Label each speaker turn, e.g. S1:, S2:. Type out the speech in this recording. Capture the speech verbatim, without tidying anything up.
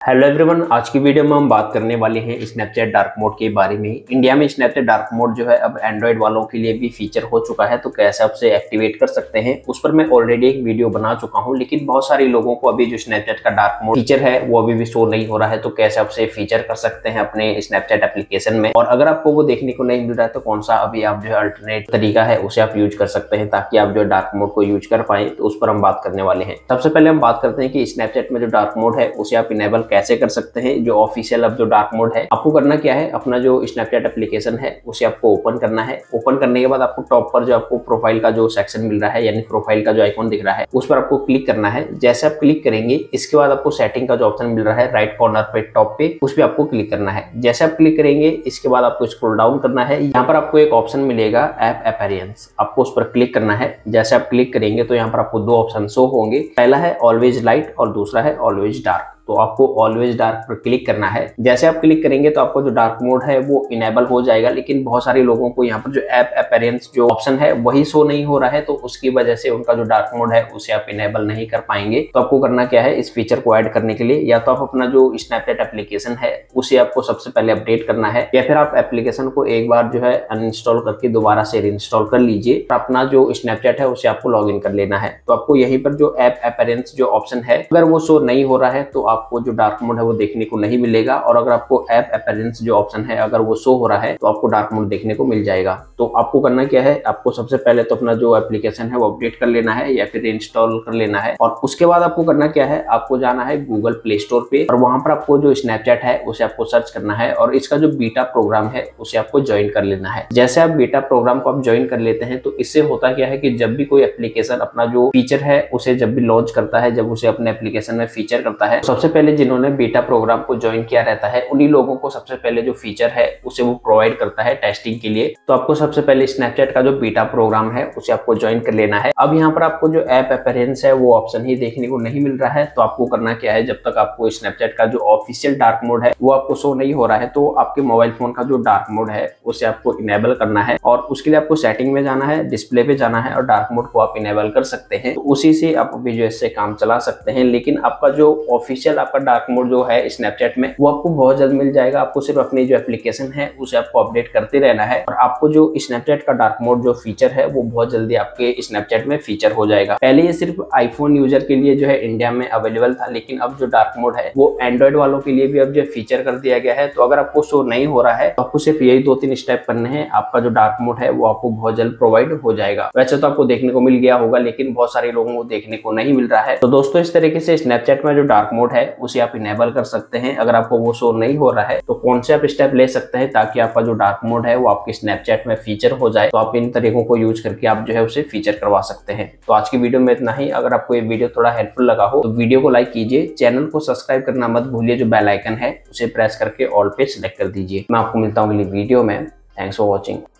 S1: Hello everyone, आज की video में हम बात करने वाले हैं स्नैपचैट डार्क मोड के बारे में। इंडिया में स्नैपचैट डार्क मोड जो है अब एंड्रॉइड वालों के लिए भी फीचर हो चुका है, तो कैसे आप उसे एक्टिवेट कर सकते हैं उस पर मैं ऑलरेडी एक वीडियो बना चुका हूं। लेकिन बहुत सारे लोगों को अभी जो स्नैपचैट का डार्क मोड फीचर है वो अभी भी शो नहीं हो रहा है, तो कैसे आप उसे फीचर कर सकते हैं अपने स्नैपचैट एप्लीकेशन में। और अगर आपको वो देखने को नहीं मिल रहा है तो कौन सा अभी आप जो है अल्टरनेट तरीका है उसे आप यूज कर सकते हैं ताकि आप जो डार्क मोड को यूज कर पाए, तो उस पर हम बात करने वाले हैं। सबसे पहले हम बात करते हैं कि स्नैपचैट में जो डार्क मोड है उसे आप इनेबल कैसे कर सकते हैं। जो ऑफिशियल अब जो डार्क मोड है, आपको करना क्या है, अपना जो स्नैपचैट एप्लीकेशन है उसे आपको ओपन करना है। ओपन करने के बाद आपको टॉप पर जो आपको प्रोफाइल का जो सेक्शन मिल रहा है, यानी प्रोफाइल का जो आइकॉन दिख रहा है, उस पर आपको क्लिक करना है। जैसे आप क्लिक करेंगे इसके बाद आपको सेटिंग का जो ऑप्शन मिल रहा है राइट कॉर्नर पे टॉप पे, उस पर आपको क्लिक करना है। जैसे आप क्लिक करेंगे इसके बाद आपको स्क्रॉल डाउन करना है। यहाँ पर आपको एक ऑप्शन मिलेगा ऐप अपीयरेंस, आपको उस पर क्लिक करना है। जैसे आप क्लिक करेंगे तो यहाँ पर आपको दो ऑप्शन शो होंगे, पहला है ऑलवेज लाइट और दूसरा है ऑलवेज डार्क। तो आपको ऑलवेज डार्क पर क्लिक करना है। जैसे आप क्लिक करेंगे तो आपको जो डार्क मोड है वो इनेबल हो जाएगा, लेकिन बहुत सारे लोगों को यहाँ पर जो ऐप अपीयरेंस जो ऑप्शन है वही शो नहीं हो रहा है, तो उसकी वजह से उनका जो डार्क मोड है उसे आप इनेबल नहीं कर पाएंगे। तो आपको करना क्या है, इस फीचर को ऐड करने के लिए या तो आप अपना जो स्नैपचैट एप्लीकेशन है उसे आपको सबसे पहले अपडेट करना है, या फिर आप एप्लीकेशन को एक बार जो है अनइंस्टॉल करके दोबारा से रीइंस्टॉल कर लीजिए। अपना जो स्नैपचैट है उसे आपको लॉग इन कर लेना है। तो आपको यहीं पर जो ऐप अपीयरेंस जो ऑप्शन है अगर वो शो नहीं हो रहा है तो आपको जो डार्क मोड है वो देखने को नहीं मिलेगा, और अगर आपको ऐप अपीयरेंस जो ऑप्शन है अगर वो शो हो रहा है तो आपको डार्क मोड देखने को मिल जाएगा। तो आपको करना क्या है, आपको सबसे पहले तो अपना जो एप्लीकेशन है वो अपडेट कर लेना है या फिर इंस्टॉल कर लेना है, और उसके बाद आपको करना क्या है, आपको जाना है गूगल प्ले स्टोर पे और वहां पर आपको जो स्नैपचैट है उसे आपको सर्च करना है और इसका जो बीटा प्रोग्राम है उसे आपको ज्वाइन कर लेना है। जैसे आप बीटा प्रोग्राम को आप ज्वाइन कर लेते हैं तो इससे होता क्या है कि जब भी कोई एप्लीकेशन अपना जो फीचर है उसे जब भी लॉन्च करता है, जब उसे अपने एप्लीकेशन में फीचर करता है, सबसे पहले जिन्होंने बीटा प्रोग्राम को ज्वाइन किया रहता है उन्हीं लोगों को सबसे पहले जो फीचर है उसे वो प्रोवाइड करता है टेस्टिंग के लिए। तो आपको सबसे पहले स्नैपचैट का जो बीटा प्रोग्राम है उसे आपको ज्वाइन कर लेना है। अब यहाँ पर आपको जो ऐप अपीयरेंस है वो ऑप्शन ही देखने को नहीं मिल रहा है, तो आपको करना क्या है, जब तक आपको स्नैपचैट का जो ऑफिशियल डार्क मोड है वो आपको शो नहीं हो रहा है तो आपके मोबाइल फोन का जो डार्क मोड है उसे आपको इनेबल करना है। और उसके लिए आपको सेटिंग में जाना है, डिस्प्ले पे जाना है और डार्क मोड को आप इनेबल कर सकते हैं। तो उसी से आप अभी जो इससे काम चला सकते हैं। लेकिन आपका जो ऑफिशियल आपका डार्क मोड जो है स्नैपचैट में वो आपको बहुत जल्द मिल जाएगा। आपको सिर्फ अपनी जो एप्लीकेशन है उसे आपको अपडेट करते रहना है और आपको जो स्नैपचैट का डार्क मोड जो फीचर है वो बहुत जल्दी आपके स्नैपचैट में फीचर हो जाएगा। पहले ये सिर्फ आईफोन यूजर के लिए जो है इंडिया में अवेलेबल था, लेकिन अब जो डार्क मोड है वो एंड्रॉइड वालों के लिए भी अब जो फीचर कर दिया गया है। तो अगर आपको शो नहीं हो रहा है तो आपको सिर्फ यही दो तीन स्टेप करने हैं, आपका जो डार्क मोड है वो आपको बहुत जल्द प्रोवाइड हो जाएगा। वैसे तो आपको देखने को मिल गया होगा, लेकिन बहुत सारे लोगों को देखने को नहीं मिल रहा है। तो दोस्तों, इस तरीके से स्नैपचैट में जो डार्क मोड है उसे आप इनेबल कर सकते हैं। अगर आपको वो शो नहीं हो रहा है तो कौन से आप स्टेप ले सकते हैं ताकि आपका जो डार्क मोड है वो आपके स्नैपचैट में फीचर हो जाए, तो आप इन तरीकों को यूज करके आप जो है उसे फीचर करवा सकते हैं। तो आज की वीडियो में इतना ही। अगर आपको ये वीडियो थोड़ा हेल्पफुल लगा हो तो वीडियो को लाइक कीजिए, चैनल को सब्सक्राइब करना मत भूलिए, जो बेल आइकन है उसे प्रेस करके ऑल पे सिलेक्ट कर दीजिए। मैं आपको मिलता हूँ अगली वीडियो में। Thanks for watching.